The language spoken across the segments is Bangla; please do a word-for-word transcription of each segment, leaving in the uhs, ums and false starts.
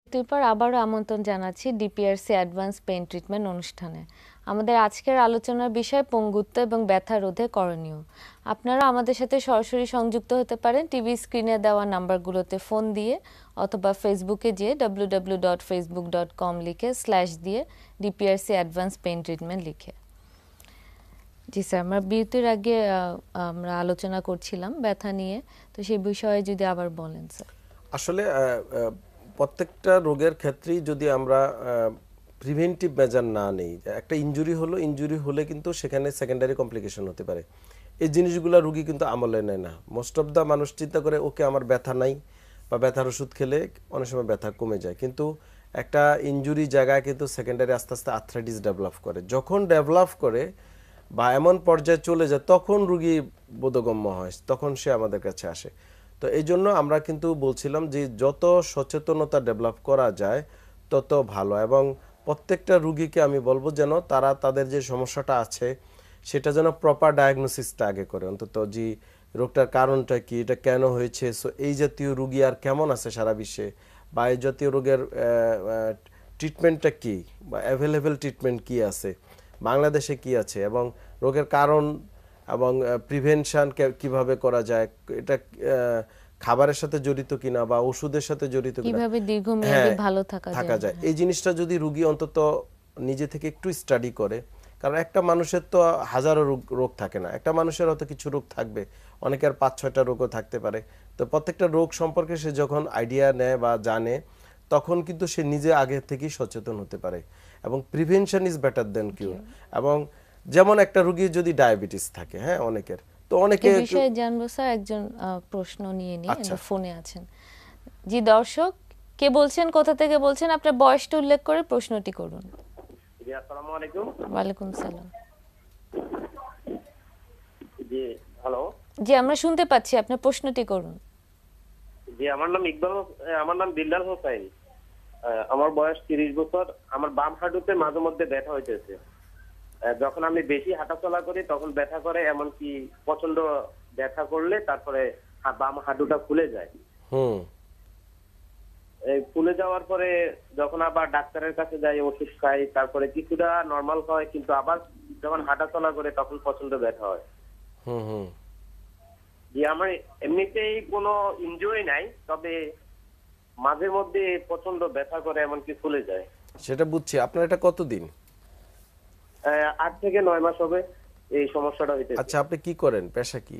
এরপর আবারও আমন্ত্রণ জানাচ্ছি ডিপিআরসি অ্যাডভান্স পেইন ট্রিটমেন্ট অনুষ্ঠানে। আমাদের আজকের আলোচনার বিষয় পঙ্গুত্ব এবং ব্যথা রোধে করণীয়। আপনারা আমাদের সাথে সরাসরি সংযুক্ত হতে পারেন টিভি স্ক্রিনে দেওয়া নাম্বারগুলোতে ফোন দিয়ে অথবা ফেসবুকে যেয়ে W W W dot Facebook dot com লিখে স্ল্যাশ দিয়ে ডিপিআরসি অ্যাডভান্স পেইন ট্রিটমেন্ট লিখে। জি স্যার, আমরা বিরতির আগে আমরা আলোচনা করছিলাম ব্যথা নিয়ে, তো সেই বিষয়ে যদি আবার বলেন স্যার। আসলে প্রত্যেকটা রোগের ক্ষেত্রেই যদি আমরা প্রিভেন্টিভ মেজার না নেই, একটা ইনজুরি হলো ইনজুরি হলে কিন্তু সেখানে সেকেন্ডারি কমপ্লিকেশন হতে পারে। এই জিনিসগুলো রোগী কিন্তু আমলে নেয় না। মোস্ট অফ দ্য মানুষ চিন্তা করে ওকে আমার ব্যথা নাই বা ব্যথার ওষুধ খেলে অনেক সময় ব্যথা কমে যায়, কিন্তু একটা ইনজুরি জায়গায় কিন্তু সেকেন্ডারি আস্তে আস্তে আর্থ্রাইটিস ডেভেলপ করে। যখন ডেভেলপ করে বা এমন পর্যায়ে চলে যায় তখন রোগী বোধগম্য হয়, তখন সে আমাদের কাছে আসে। তো এই জন্য আমরা কিন্তু বলছিলাম যে যত সচেতনতা ডেভেলপ করা যায় তত ভালো, এবং প্রত্যেকটা রুগীকে আমি বলবো যেন তারা তাদের যে সমস্যাটা আছে সেটা যেন প্রপার ডায়াগনোসিসটা আগে করে, অন্তত যে রোগটার কারণটা কি, এটা কেন হয়েছে, সো এই জাতীয় রুগী আর কেমন আছে সারা বিশ্বে, বা এই জাতীয় রোগের ট্রিটমেন্টটা কি বা অ্যাভেলেবেল ট্রিটমেন্ট কি আছে, বাংলাদেশে কি আছে, এবং রোগের কারণ এবং প্রিভেনশন কিভাবে করা যায়, এটা খাবারের সাথে জড়িত কিনা বা ওষুধের সাথে জড়িত কিনা, কিভাবে দীর্ঘমেয়াদী ভালো থাকা যায়, এই জিনিসটা যদি রোগী অন্তত নিজে থেকে একটু স্টাডি করে। কারণ একটা মানুষের তো হাজারো রোগ থাকে না, একটা মানুষের হয়তো কিছু রোগ থাকবে, অনেকের পাঁচ ছয়টা রোগও থাকতে পারে। তো প্রত্যেকটা রোগ সম্পর্কে সে যখন আইডিয়া নেয় বা জানে তখন কিন্তু সে নিজে আগে থেকেই সচেতন হতে পারে, এবং prevention is better than cure. এবং যেমন একটা রোগীর যদি ডায়াবেটিস থাকে, হ্যাঁ অনেকের, তো অনেকে এই বিষয়ে জানবো স্যার, একজন প্রশ্ন নিয়ে নিয়ে ফোনে আছেন। জি দর্শক, কে বলছেন, কোথা থেকে বলছেন, আপনার বয়সটা উল্লেখ করে প্রশ্নটি করুন। জি আসসালামু আলাইকুম। ওয়ালাইকুম সালাম। জি হ্যালো। জি আমরা শুনতে পাচ্ছি, আপনার প্রশ্নটি করুন। জি আমার নাম ইকবাল, আমার নাম দিলদার হোসেন। আমার বয়স তিরিশ বছর। আমার বাম হাঁটুতে মাঝে মধ্যে ব্যথা হইতেছে। যখন আমি বেশি হাঁটাচলা করি তখন ব্যথা করে, এমনকি প্রচন্ড ব্যথা করলে তারপরে বাম হাঁটুটা ফুলে যায়। হুম। এই ফুলে যাওয়ার পরে যখন আবার ডাক্তারের কাছে যাই, ওষুধ খাই, তারপরে কিছুটা নরমাল হয়, কিন্তু আবার যখন হাঁটাচলা করে তখন প্রচন্ড ব্যথা হয়। হুম হুম। জি আমার এমনিতেই কোনো ইনজুরি নাই, তবে মাঝে মধ্যে প্রচন্ড ব্যথা করে, এমনকি ফুলে যায়। সেটা বুঝছি। আপনার এটা কতদিন? আট থেকে নয় মাস হবে এই সমস্যাটা হইতেছে। আচ্ছা, আপনি কি করেন, পেশা কি?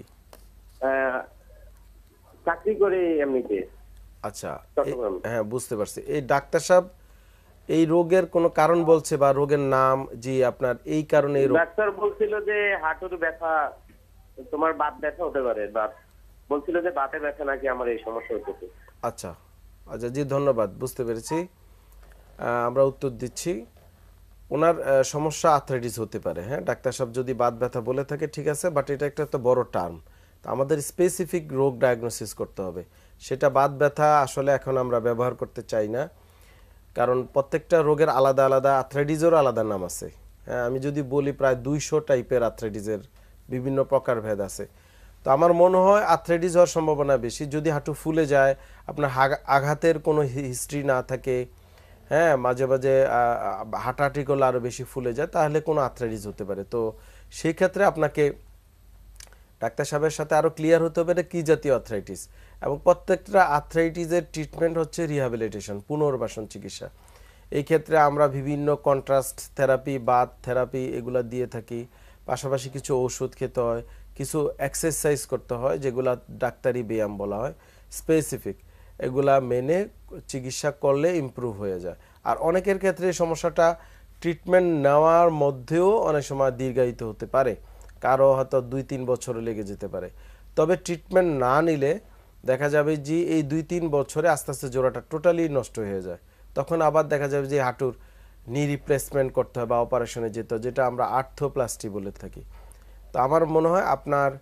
চাকরি করি এমনিতে। আচ্ছা, হ্যাঁ বুঝতে পারছি। এই ডাক্তার সাহেব এই রোগের কোনো কারণ বলছে বা রোগের নাম? জি আপনার এই কারণে এই রোগ। ডাক্তার বলছিল যে হাঁটুর ব্যথা, তোমার বাত ব্যথা হতে পারে, বাত বলছিল যে বাতে ব্যথা নাকি আমার এই সমস্যা হচ্ছে। আচ্ছা আচ্ছা, জি ধন্যবাদ, বুঝতে পেরেছি। আমরা উত্তর দিচ্ছি। ওনার সমস্যা আর্থ্রাইটিস হতে পারে, হ্যাঁ ডাক্তার সাহেব যদি বাত ব্যথা বলে থাকে ঠিক আছে, বাট এটা একটা একটা বড় টার্ম, তো আমাদের স্পেসিফিক রোগ ডায়াগনোসিস করতে হবে। সেটা বাত ব্যথা আসলে এখন আমরা ব্যবহার করতে চাই না, কারণ প্রত্যেকটা রোগের আলাদা আলাদা, আর্থ্রাইটিসেরও আলাদা নাম আছে। হ্যাঁ আমি যদি বলি প্রায় দুইশো টাইপের আর্থ্রাইটিসের বিভিন্ন প্রকারভেদ আছে। তো আমার মনে হয় আর্থ্রাইটিস হওয়ার সম্ভাবনা বেশি যদি হাঁটু ফুলে যায়, আপনার আঘাতের কোনো হিস্ট্রি না থাকে, হ্যাঁ মাঝে মাঝে হাঁটাহাঁটি করলে আরও বেশি ফুলে যায়, তাহলে কোনো আর্থ্রাইটিস হতে পারে। তো সেই ক্ষেত্রে আপনাকে ডাক্তার সাহেবের সাথে আরও ক্লিয়ার হতে হবে কী জাতীয় আর্থ্রাইটিস, এবং প্রত্যেকটা আর্থ্রাইটিসের ট্রিটমেন্ট হচ্ছে রিহ্যাবিলিটেশন, পুনর্বাসন চিকিৎসা। এই ক্ষেত্রে আমরা বিভিন্ন কন্ট্রাস্ট থেরাপি, বাত থেরাপি এগুলা দিয়ে থাকি, পাশাপাশি কিছু ওষুধ খেতে হয়, কিছু এক্সারসাইজ করতে হয় যেগুলা ডাক্তারি ব্যায়াম বলা হয় স্পেসিফিক, এগুলা মেনে চিকিৎসা করলে ইমপ্রুভ হয়ে যায়। আর অনেকের ক্ষেত্রে এই সমস্যাটা ট্রিটমেন্ট নেওয়ার মধ্যেও অনেক সময় দীর্ঘায়িত হতে পারে, কারো হয়তো দুই তিন বছর লেগে যেতে পারে। তবে ট্রিটমেন্ট না নিলে দেখা যাবে যে এই দুই তিন বছরে আস্তে আস্তে জোড়াটা টোটালি নষ্ট হয়ে যায়, তখন আবার দেখা যাবে যে হাঁটুর নি রিপ্লেসমেন্ট করতে হয় বা অপারেশনে যেতে হয়, যেটা আমরা আর্থোপ্লাস্টি বলে থাকি। তো আমার মনে হয় আপনার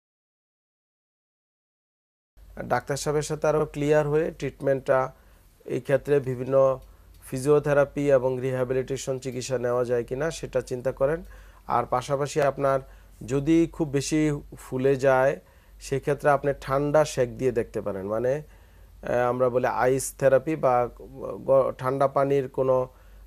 ডাক্তার সাহেবের সাথে আরও ক্লিয়ার হয়ে ট্রিটমেন্টটা, এই ক্ষেত্রে বিভিন্ন ফিজিওথেরাপি এবং রিহ্যাবিলিটেশন চিকিৎসা নেওয়া যায় কিনা সেটা চিন্তা করেন। আর পাশাপাশি আপনার যদি খুব বেশি ফুলে যায় সেক্ষেত্রে আপনি ঠান্ডা সেক দিয়ে দেখতে পারেন, মানে আমরা বলি আইস থেরাপি বা ঠান্ডা পানির কোনো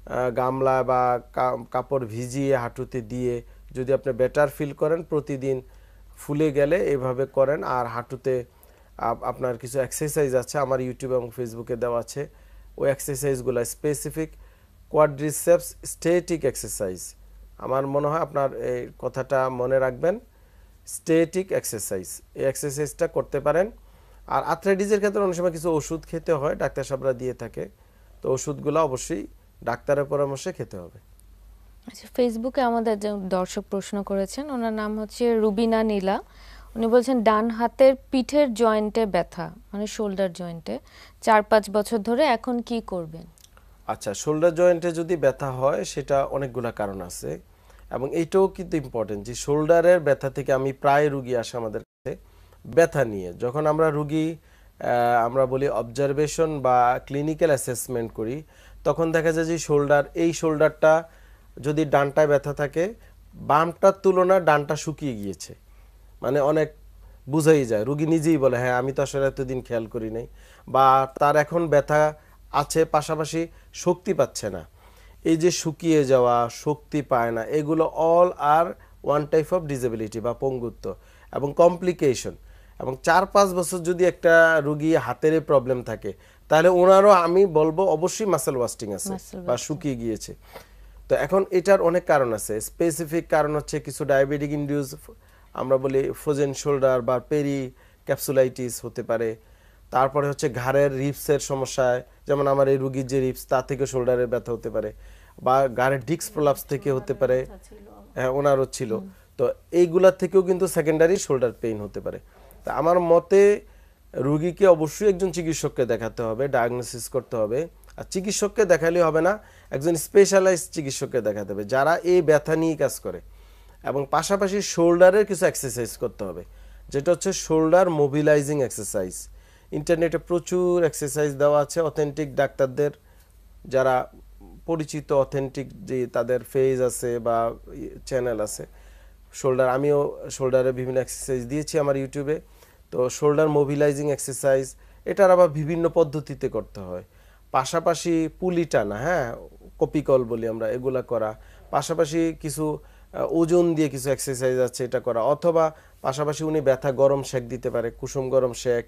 গামলা বা কাপড় ভিজিয়ে হাঁটুতে দিয়ে যদি আপনি বেটার ফিল করেন, প্রতিদিন ফুলে গেলে এইভাবে করেন। আর হাঁটুতে আপনার কিছু এক্সারসাইজ আছে, আমার ইউটিউব এবং ফেসবুকে দেওয়া আছে, ওই এক্সারসাইজগুলো স্পেসিফিক কোয়াড্রিসেপস স্ট্যাটিক এক্সারসাইজ। আমার মনে হয় আপনার এই কথাটা মনে রাখবেন, স্ট্যাটিক এক্সারসাইজ, এই এক্সারসাইজটা করতে পারেন। আর আর্থ্রাইটিসের ক্ষেত্রে অনেক সময় কিছু ওষুধ খেতে হয়, ডাক্তার সাহেবরা দিয়ে থাকে, তো ওষুধগুলো অবশ্যই ডাক্তারের পরামর্শে খেতে হবে। আচ্ছা, ফেসবুকে আমাদের যে দর্শক প্রশ্ন করেছেন, ওনার নাম হচ্ছে রুবিনা নীলা। উনি বলছেন ডান হাতের পিঠের জয়েন্টে ব্যথা, মানে শোল্ডার জয়েন্টে, চার পাঁচ বছর ধরে, এখন কি করবেন? আচ্ছা, শোল্ডার জয়েন্টে যদি ব্যথা হয় সেটা অনেকগুলো কারণ আছে, এবং এইটাও কিন্তু ইম্পর্টেন্ট যে শোল্ডারের ব্যথা থেকে আমি প্রায় রুগী আসে আমাদের কাছে ব্যথা নিয়ে। যখন আমরা রুগী আমরা বলি অবজারভেশন বা ক্লিনিক্যাল অ্যাসেসমেন্ট করি, তখন দেখা যায় যে শোল্ডার, এই শোল্ডারটা যদি ডানটায় ব্যথা থাকে, বামটার তুলনায় ডানটা শুকিয়ে গিয়েছে, মানে অনেক বুঝাই যায়, রুগী নিজেই বলে হ্যাঁ আমি তো আসলে এতদিন খেয়াল করি নাই, বা তার এখন ব্যথা আছে পাশাপাশি শক্তি পাচ্ছে না। এই যে শুকিয়ে যাওয়া, শক্তি পায় না, এগুলো all are one type of disability বা পঙ্গুত্ব এবং কমপ্লিকেশন। এবং চার পাঁচ বছর যদি একটা রুগী হাতের প্রবলেম থাকে, তাহলে ওনারও আমি বলবো অবশ্যই মাসেল ওয়াস্টিং আছে বা শুকিয়ে গিয়েছে। তো এখন এটার অনেক কারণ আছে, স্পেসিফিক কারণ হচ্ছে কিছু ডায়াবেটিক ইনডিউস, আমরা বলি ফ্রোজেন শোল্ডার বা পেরি ক্যাপসুলাইটিস হতে পারে। তারপরে হচ্ছে ঘাড়ের রিপসের সমস্যায়, যেমন আমার এই রুগীর যে রিপস, তা থেকে শোল্ডারের ব্যথা হতে পারে, বা ঘাড়ের ডিস্ক প্রলাপস থেকে হতে পারে, হ্যাঁ ওনারও ছিল। তো এইগুলা থেকেও কিন্তু সেকেন্ডারি শোল্ডার পেইন হতে পারে। তা আমার মতে রুগীকে অবশ্যই একজন চিকিৎসককে দেখাতে হবে, ডায়াগনোসিস করতে হবে। আর চিকিৎসককে দেখালে হবে না, একজন স্পেশালাইজড চিকিৎসককে দেখাতে হবে যারা এই ব্যথা নিয়ে কাজ করে। এবং পাশাপাশি শোল্ডারের কিছু এক্সারসাইজ করতে হবে, যেটা হচ্ছে শোল্ডার মোবিলাইজিং এক্সারসাইজ। ইন্টারনেটে প্রচুর এক্সারসাইজ দেওয়া আছে, অথেন্টিক ডাক্তারদের যারা পরিচিত, অথেন্টিক যে তাদের ফেজ আছে বা চ্যানেল আছে শোল্ডার, আমিও শোল্ডারে বিভিন্ন এক্সারসাইজ দিয়েছি আমার ইউটিউবে। তো শোল্ডার মোবিলাইজিং এক্সারসাইজ, এটার আবার বিভিন্ন পদ্ধতিতে করতে হয়। পাশাপাশি পুলি টানা, হ্যাঁ কপিকল বলি আমরা, এগুলা করা, পাশাপাশি কিছু ওজন দিয়ে কিছু এক্সারসাইজ আছে এটা করা, অথবা পাশাপাশি উনি ব্যথা গরম শেক দিতে পারে, কুসুম গরম শেক,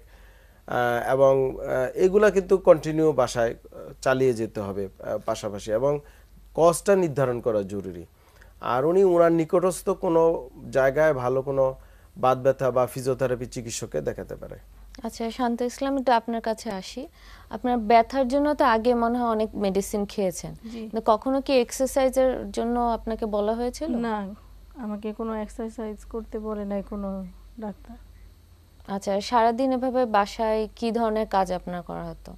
এবং এগুলা কিন্তু কন্টিনিউ বাসায় চালিয়ে যেতে হবে পাশাপাশি, এবং কজটা নির্ধারণ করা জরুরি। আর উনি ওনার নিকটস্থ কোনো জায়গায় ভালো কোনো বাত ব্যথা বা ফিজিওথেরাপি চিকিৎসককে দেখাতে পারে। আচ্ছা শান্ত ইসলাম, একটু আপনার কাছে আসি। আপনার ব্যথার জন্য তো আগে মনে হয় অনেক মেডিসিন খেয়েছেন, কিন্তু কখনো কি এক্সারসাইজের জন্য আপনাকে বলা হয়েছিল? না, আমাকে কোনো এক্সারসাইজ করতে বলে নাই কোনো ডাক্তার। আচ্ছা, সারাদিন এভাবে বাসায় কি ধরনের কাজ আপনার করা হতো?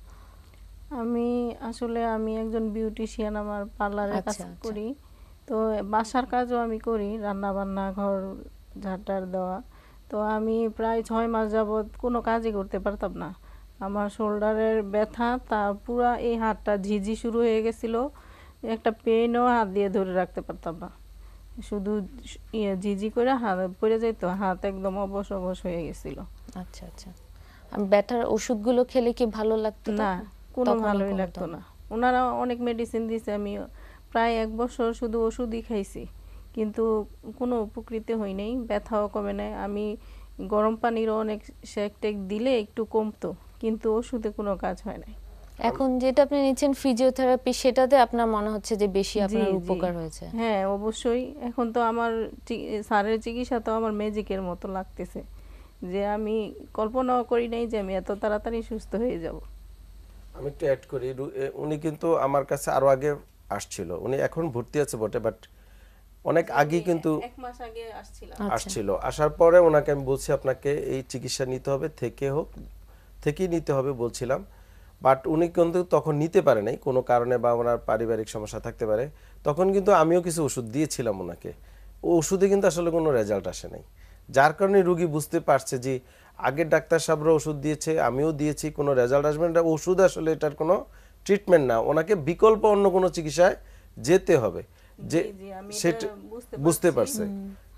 আমি আসলে আমি একজন বিউটিশিয়ান, আমার পার্লারে কাজ করি, তো বাসার কাজও আমি করি, রান্না বান্না, ঘর ঝাড়টার দেওয়া। তো আমি প্রায় ছয় মাস যাবৎ কোনো কাজই করতে পারতাম না। আমার শোল্ডারের ব্যথা, তা পুরা এই হাতটা ঝিঝি শুরু হয়ে গেছিল, একটা পেনও হাত দিয়ে ধরে রাখতে পারতাম না, শুধু ইয়ে ঝিঝি করে হাত পড়ে যেত, হাত একদম অবশ অবশ হয়ে গেছিল। আচ্ছা আচ্ছা, আমি ব্যথার ওষুধগুলো খেলে কি ভালো লাগতো? না, কোনো ভালোই লাগতো না। ওনারা অনেক মেডিসিন দিয়েছে, আমি প্রায় এক বছর শুধু ওষুধই খাইছি, কিন্তু কোনো উপকৃত হই নাই, ব্যথাও কমে নাই। আমি গরম পানির অনেক শেক টেক দিলে একটু কমতো, কিন্তু ওষুধে কোনো কাজ হয় নাই। এখন যেটা আপনি নিচ্ছেন ফিজিওথেরাপি, সেটাতে আপনার মনে হচ্ছে যে বেশি আপনার উপকার হয়েছে? হ্যাঁ অবশ্যই, এখন তো আমার স্যারের চিকিৎসা তো আমার ম্যাজিকের মতো লাগতেছে, যে আমি কল্পনাও করি নাই যে আমি এত তাড়াতাড়ি সুস্থ হয়ে যাব। আমি একটু অ্যাড করি, উনি কিন্তু আমার কাছে আরো আগে আসছিল, উনি এখন ভর্তি আছে বটে, বাট অনেক আগে কিন্তু এক মাস আগে আসছিল আসছিল আসার পরে ওনাকে আমি বলছি আপনাকে এই চিকিৎসা নিতে হবে, থেকে হোক থেকেই নিতে হবে বলছিলাম, বাট উনি কিন্তু তখন নিতে পারে নাই কোনো কারণে, বা ওনার পারিবারিক সমস্যা থাকতে পারে। তখন কিন্তু আমিও কিছু ওষুধ দিয়েছিলাম ওনাকে, ও ওষুধে কিন্তু আসলে কোনো রেজাল্ট আসে নাই, যার কারণে রুগী বুঝতে পারছে যে আগের ডাক্তার সাহেবরা ওষুধ দিয়েছে, আমিও দিয়েছি, কোনো রেজাল্ট আসবে না, ওষুধ আসলে এটার কোনো ট্রিটমেন্ট না, ওনাকে বিকল্প অন্য কোনো চিকিৎসায় যেতে হবে, যে সেটা বুঝতে পারছে।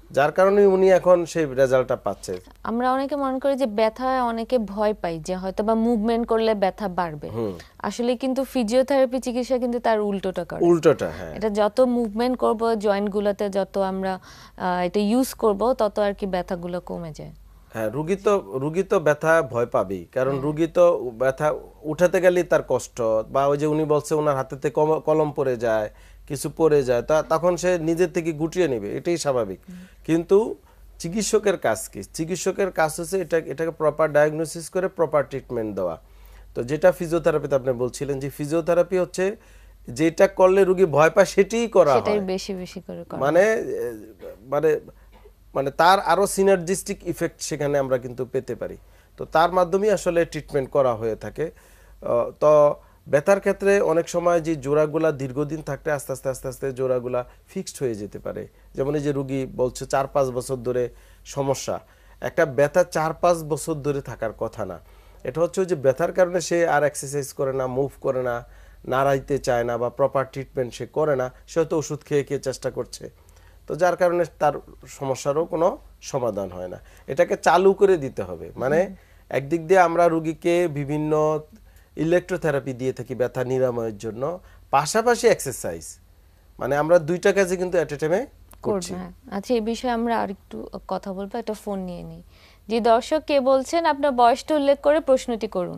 যার কারণে উনি এখন সেই রেজাল্টটা পাচ্ছে। আমরা অনেকে মনে করি যে ব্যথায় অনেকে ভয় পাই যে হয়তো বা মুভমেন্ট করলে ব্যথা বাড়বে, আসলে কিন্তু ফিজিওথেরাপি চিকিৎসা কিন্তু তার উল্টোটা করে। উল্টোটা, হ্যাঁ। এটা যত মুভমেন্ট করব জয়েন্ট গুলোতে, যত আমরা এটা ইউজ করব, তত আর কি ব্যথাগুলো কমে যায়। হ্যাঁ, রুগী তো রুগী তো ব্যথা ভয় পাবেই, কারণ রুগী তো ব্যথা উঠাতে গেলেই তার কষ্ট, বা ওই যে উনি বলছে ওনার হাতেতে কলম পড়ে যায়, কিছু পড়ে যায়, তা তখন সে নিজের থেকে গুটিয়ে নেবে, এটাই স্বাভাবিক। কিন্তু চিকিৎসকের কাজ কি? চিকিৎসকের কাজ হচ্ছে এটা এটাকে প্রপার ডায়াগনোসিস করে প্রপার ট্রিটমেন্ট দেওয়া। তো যেটা ফিজিওথেরাপিতে আপনি বলছিলেন যে ফিজিওথেরাপি হচ্ছে যেটা করলে রুগী ভয় পায় সেটাই করা হয়, সেটাই বেশি বেশি করে করা, মানে মানে মানে তার আরো সিনার্জিস্টিক ইফেক্ট সেখানে আমরা কিন্তু পেতে পারি। তো তার মাধ্যমেই আসলে ট্রিটমেন্ট করা হয়ে থাকে। তো ব্যথার ক্ষেত্রে অনেক সময় যে জোড়াগুলা দীর্ঘদিন থাকতে আস্তে আস্তে আস্তে আস্তে জোড়াগুলা ফিক্সড হয়ে যেতে পারে। যেমন এই যে রুগী বলছে চার পাঁচ বছর ধরে সমস্যা, একটা ব্যথা চার পাঁচ বছর ধরে থাকার কথা না। এটা হচ্ছে যে ব্যথার কারণে সে আর এক্সারসাইজ করে না, মুভ করে না, নাড়াইতে চায় না, বা প্রপার ট্রিটমেন্ট সে করে না, সে হয়তো ওষুধ খেয়ে খেয়ে চেষ্টা করছে। তো যার কারণে তার সমস্যারও কোনো সমাধান হয় না। এটাকে চালু করে দিতে হবে। মানে একদিক দিয়ে আমরা রুগীকে বিভিন্ন ইলেকট্রোথেরাপি দিয়ে থাকি ব্যথা নিরাময়ের জন্য, পাশাপাশি এক্সারসাইজ, মানে আমরা দুইটা কাজে কিন্তু এট এ টাইমে করছি। আচ্ছা, এই বিষয়ে আমরা আরেকটু কথা বলবো, একটা ফোন নিয়ে নিই। জি দর্শক, কে বলছেন? আপনার বয়সটা উল্লেখ করে প্রশ্নটি করুন।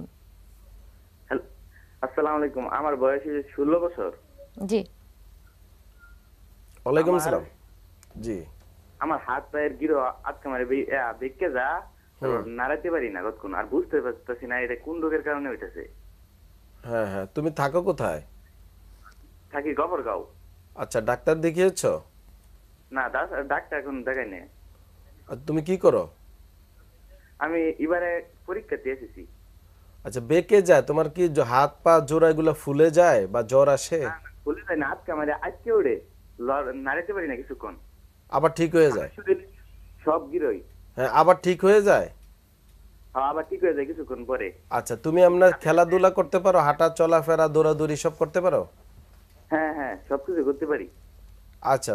আসসালামু আলাইকুম, আমার বয়স ষোলো বছর। জি। ওয়ালাইকুম আসসালাম। জি। আমার হাত পায়ের গিরো আটকে মারে বেঁকে যা, নাড়াতে পারি না কতক্ষণ, আর বুঝতে পারতেছি না এটা কোন রোগের কারণে হইতাছে। হ্যাঁ হ্যাঁ, তুমি থাকো কোথায়? থাকি গফরগাঁও। আচ্ছা, ডাক্তার দেখিয়েছো? না, ডাক্তার এখন দেখাই না। আর তুমি কি করো? আমি এবারে পরীক্ষা দিয়ে এসেছি। আচ্ছা, বেঁকে যায় তোমার কি হাত পা জোড়া এগুলো ফুলে যায় বা জ্বর আসে? ফুলে যায় না, আজকে আমাদের আজকে ওড়ে নাড়াতে পারি না কিছুক্ষণ, আবার ঠিক হয়ে যায় সব গিরোই। হ্যাঁ, আবার ঠিক হয়ে যায়। হ্যাঁ, আবার ঠিক হয়ে যায় কিছুক্ষণ পরে। আচ্ছা, তুমি আমরা খেলাধুলা করতে পারো? হাঁটা চলাফেরা দৌড়াদৌড়ি সব করতে পারো? হ্যাঁ হ্যাঁ, সবকিছু করতে পারি। আচ্ছা,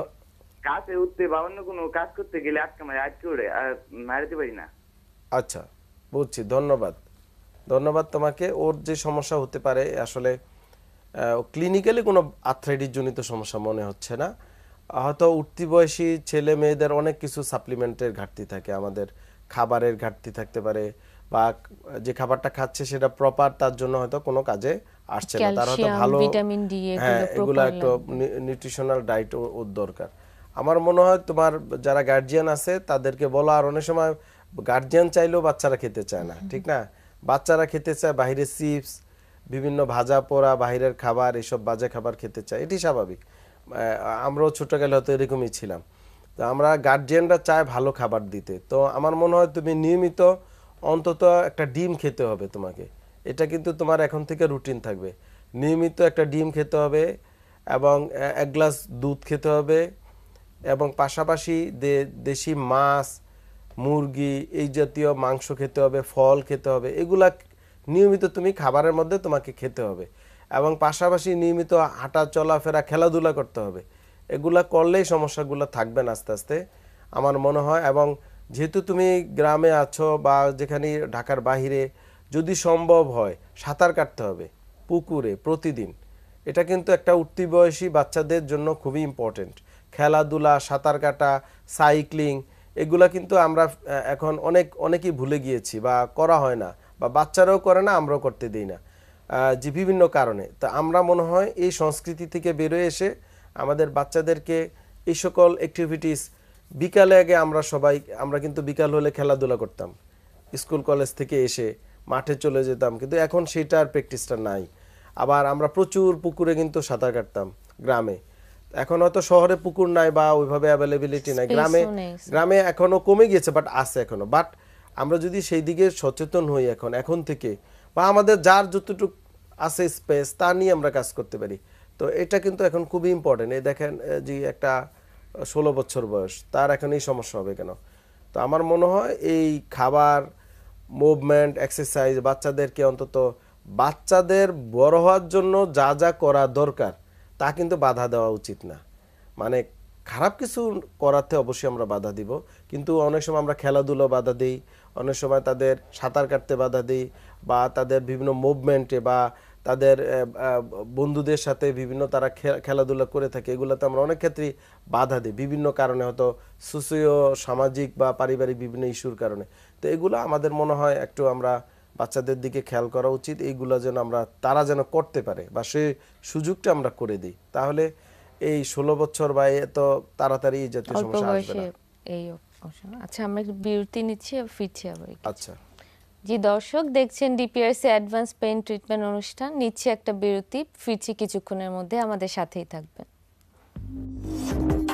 কাছে উঠতে বা অন্য কোনো কাজ করতে গেলে আটকে মারে আটকে ওড়ে, আর নাড়াতে পারি না। আচ্ছা, বুঝছি, ধন্যবাদ। ধন্যবাদ তোমাকে। ওর যে সমস্যা হতে পারে আসলে ক্লিনিক্যালি কোনো আর্থ্রাইটিস জনিত সমস্যা মনে হচ্ছে না, হয়তো উঠতি বয়সী ছেলে মেয়েদের অনেক কিছু সাপ্লিমেন্টের ঘাটতি থাকে, আমাদের খাবারের ঘাটতি থাকতে পারে, বা যে খাবারটা খাচ্ছে সেটা প্রপার তার জন্য হয়তো কোনো কাজে আসছে না, তার হয়তো ভালো ভিটামিন ডি এগুলো একটা নিউট্রিশনাল ডায়েট ওর দরকার। আমার মনে হয় তোমার যারা গার্জিয়ান আছে তাদেরকে বলো, আর অনেক সময় গার্জিয়ান চাইলেও বাচ্চারা খেতে চায় না, ঠিক না? বাচ্চারা খেতে চায় বাইরের চিপস, বিভিন্ন ভাজা পোড়া বাইরের খাবার, এসব বাজে খাবার খেতে চায়, এটি স্বাভাবিক। আমরাও ছোটকালে হয়তো এরকমই ছিলাম। তো আমরা গার্জিয়ানরা চায় ভালো খাবার দিতে। তো আমার মনে হয় তুমি নিয়মিত অন্তত একটা ডিম খেতে হবে তোমাকে, এটা কিন্তু তোমার এখন থেকে রুটিন থাকবে। নিয়মিত একটা ডিম খেতে হবে, এবং এক গ্লাস দুধ খেতে হবে, এবং পাশাপাশি দেশি মাছ, মুরগি, এই জাতীয় মাংস খেতে হবে, ফল খেতে হবে, এগুলা নিয়মিত তুমি খাবারের মধ্যে তোমাকে খেতে হবে। এবং পাশাপাশি নিয়মিত হাঁটা চলাফেরা খেলাধুলা করতে হবে। এগুলা করলেই সমস্যাগুলো থাকবে না আস্তে আস্তে আমার মনে হয়। এবং যেহেতু তুমি গ্রামে আছো বা যেখানে ঢাকার বাহিরে, যদি সম্ভব হয় সাঁতার কাটতে হবে পুকুরে প্রতিদিন। এটা কিন্তু একটা উঠতি বয়সী বাচ্চাদের জন্য খুবই ইম্পর্টেন্ট। খেলাধুলা, সাঁতার কাটা, সাইক্লিং, এগুলা কিন্তু আমরা এখন অনেক অনেকেই ভুলে গিয়েছি বা করা হয় না, বা বাচ্চারাও করে না, আমরাও করতে দিই না, যে বিভিন্ন কারণে। তো আমরা মনে হয় এই সংস্কৃতি থেকে বেরোয় এসে আমাদের বাচ্চাদেরকে এই সকল অ্যাক্টিভিটিস, বিকালে আগে আমরা সবাই আমরা কিন্তু বিকাল হলে খেলাধুলা করতাম, স্কুল কলেজ থেকে এসে মাঠে চলে যেতাম, কিন্তু এখন সেটার প্র্যাকটিসটা নাই। আবার আমরা প্রচুর পুকুরে কিন্তু সাঁতার কাটতাম গ্রামে, এখন হয়তো শহরে পুকুর নাই বা ওইভাবে অ্যাভেলেবিলিটি নাই, গ্রামে গ্রামে এখনো কমে গিয়েছে, বাট আছে এখনো। বাট আমরা যদি সেই দিকে সচেতন হই এখন এখন থেকে, বা আমাদের যার যতটুকু আছে স্পেস তা নিয়ে আমরা কাজ করতে পারি, তো এটা কিন্তু এখন খুবই ইম্পর্টেন্ট। এই দেখেন যে একটা ষোলো বছর বয়স, তার এখন এই সমস্যা হবে কেন? তো আমার মনে হয় এই খাবার, মুভমেন্ট, এক্সারসাইজ বাচ্চাদেরকে অন্তত বাচ্চাদের বড় হওয়ার জন্য যা যা করা দরকার তা কিন্তু বাধা দেওয়া উচিত না। মানে খারাপ কিছু করাতে অবশ্যই আমরা বাধা দিব, কিন্তু অনেক সময় আমরা খেলাধুলো বাধা দিই, অনেক সময় তাদের সাঁতার কাটতে বাধা দিই, বা তাদের বিভিন্ন মুভমেন্টে বা তাদের আহ, আহ, বন্ধুদের সাথে বিভিন্ন তারা খে- খেলাধুলা করে থাকে, এগুলোতে আমরা অনেক ক্ষেত্রেই বাধা দিই বিভিন্ন কারণে, হয়তো সোশিও সামাজিক বা পারিবারিক বিভিন্ন ইস্যুর কারণে। তো এগুলো আমাদের মনে হয় একটু আমরা বাচ্চাদের দিকে খেয়াল করা উচিত, এইগুলো যেন আমরা তারা যেন করতে পারে বা সেই সুযোগটা আমরা করে দিই, তাহলে এই ষোলো বছর বা এত তাড়াতাড়ি এই জাতীয় অল্প সমস্যা আসবে বয়সে না। এই অপশন। আচ্ছা, আমরা একটু বিরতি নিচ্ছি, ফিরছি আবার একটু। আচ্ছা, জি দর্শক, দেখছেন ডিপিআরসি অ্যাডভান্স পেইন ট্রিটমেন্ট অনুষ্ঠান। নিচ্ছি একটা বিরতি, ফিরছি কিছুক্ষণের মধ্যে, আমাদের সাথেই থাকবেন।